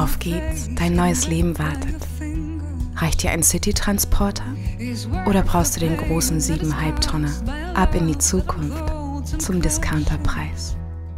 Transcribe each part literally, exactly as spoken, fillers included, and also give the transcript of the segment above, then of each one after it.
Auf geht's, dein neues Leben wartet. Reicht dir ein City-Transporter? Oder brauchst du den großen sieben Halbtonner? Ab in die Zukunft zum Discounterpreis.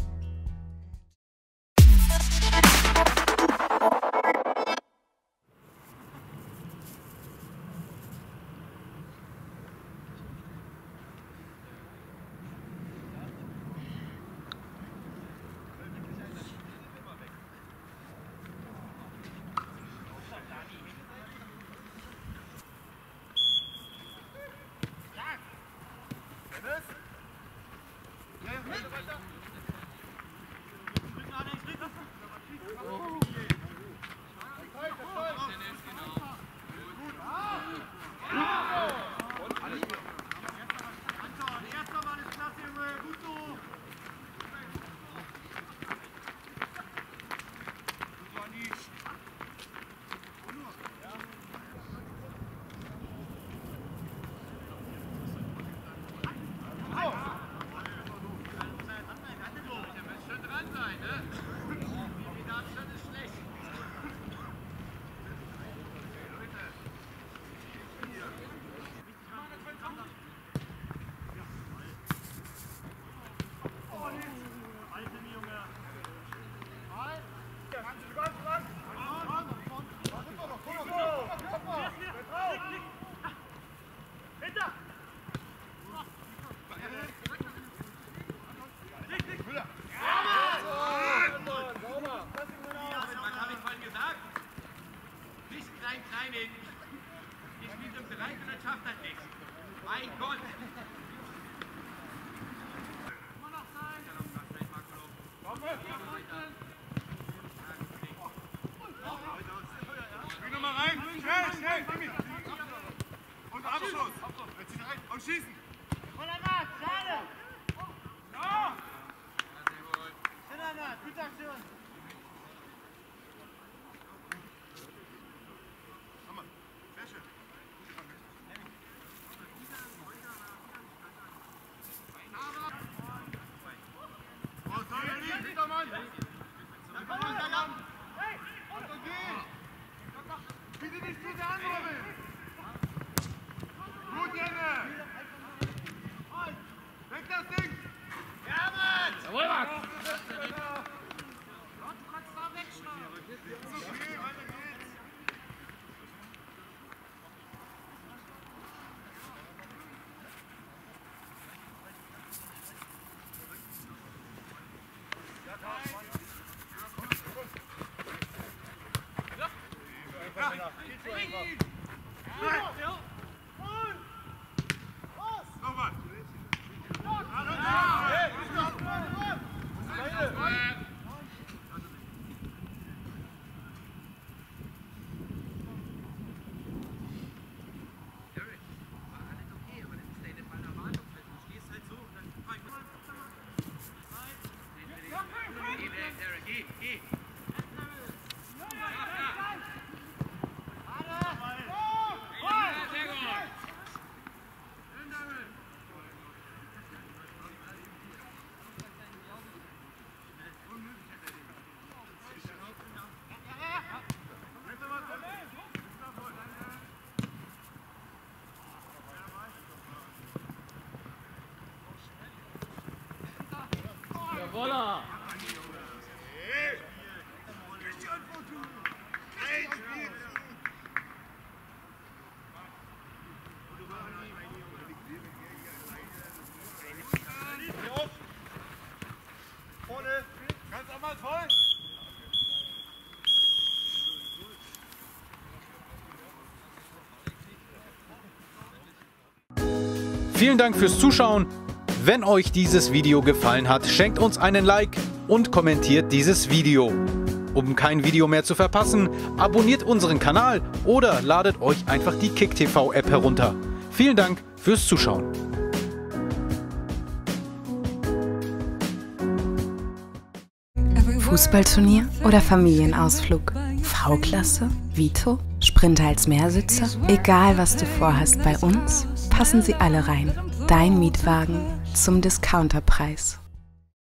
Mein Gott! Spiel nochmal rein! Schnell, schnell! Und Abschluss! Jetzt zieht rein und schießen! Voller Naht! Schade! Ja! Schöner Naht! Gute Aktion! Sehr schön! Bitte nicht zu sehr anrufen! Gut, Jenne! Weg das Ding! Ja, Mann! Jawohl, Max! Du kannst da wegschlagen! Ist okay, weiter geht's! Voila! Vorne, ganz einmal voll! Vielen Dank fürs Zuschauen. Wenn euch dieses Video gefallen hat, schenkt uns einen Like und kommentiert dieses Video. Um kein Video mehr zu verpassen, abonniert unseren Kanal oder ladet euch einfach die KickTV-App herunter. Vielen Dank fürs Zuschauen. Fußballturnier oder Familienausflug? V-Klasse? Vito? Sprinter als Mehrsitzer? Egal was du vorhast, bei uns passen sie alle rein. Dein Mietwagen zum Discounterpreis.